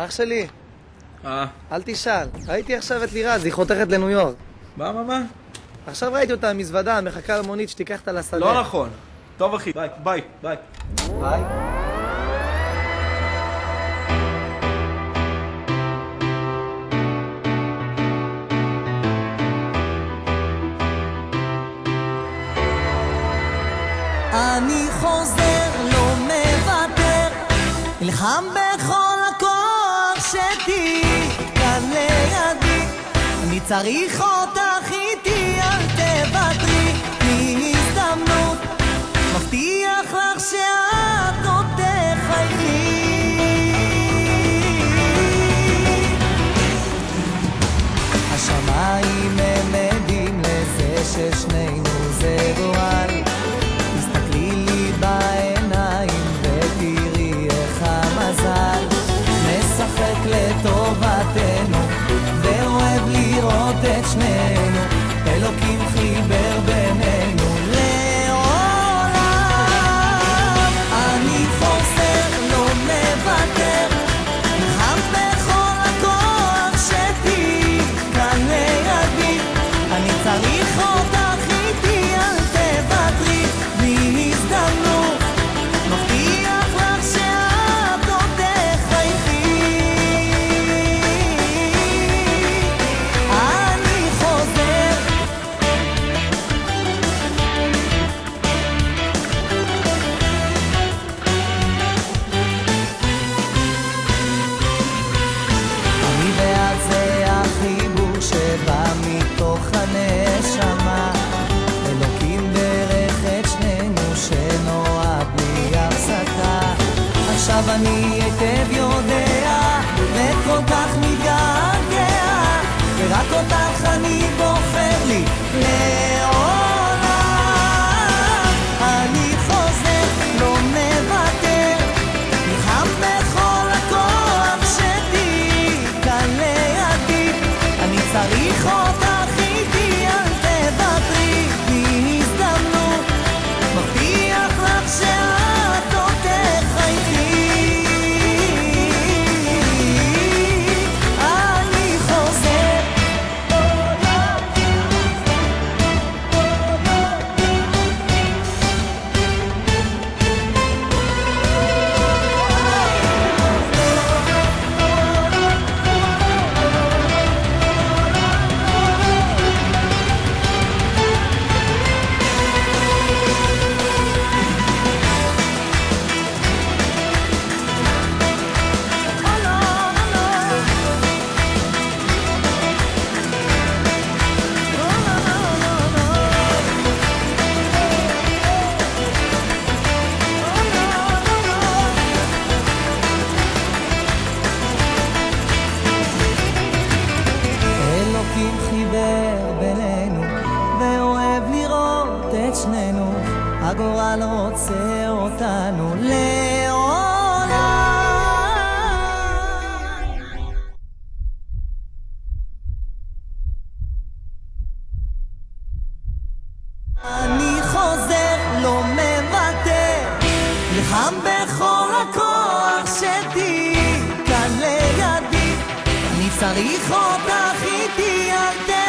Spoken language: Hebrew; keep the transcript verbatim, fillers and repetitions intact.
אח שלי, אה. אל תשאל. ראיתי עכשיו את לירז, היא חותכת לניו יורק. מה, מה, מה? עכשיו ראיתי אותה מזוודה, מחכה למונית שתיקח אותה לשדה. לא נכון. טוב אחי, ביי, ביי, ביי. ביי. אני חוזר, לא מוותר, נלחם בכל הכוח שתהיי כאן לידי. אני צריך אותך איתי, אל תוותרי, תני הזדמנות, מבטיח לך שאת עוד תחייכי. השמיים הם עדים לזה ששנינו זה גורל. בעיניים ותראי איך המזל משחק לטובתנו ואוהב לראות את שנינו. אלוקים חיבר בינינו לעולם. אני חוזר, לא מוותר, נלחם בכל הכוח שתהיי כאן לידי. אני צריך אותך איתי, אל תוותרי, תני הזדמנות, מבטיח לך שאת עוד תחייכי. אני חוזר. אני ואת זה החיבור שבא מתוך הנשמה. אלוקים ברך את שנינו שנועד בלי הפסקה. עכשיו אני היטב יודע וכל כך מתגעגע, ורק אותך אני בוחר לי לעולם. אני חוזר, לא מוותר, נלחם בכל הכוח שתהיי כאן לידי. אני צריך אותך איתי, אל תוותרי, תני הזדמנות, מבטיח לך שאת עוד תחייכי. אני חוזר. אלוקים חיבר בינינו ואוהב לראות את שנינו. הגורל רוצה אותנו לעולם. אני חוזר, לא מוותר, נלחם בכל הכוח שתהיי כאן לידי. אני צריך אותך איתי, אל תוותרי.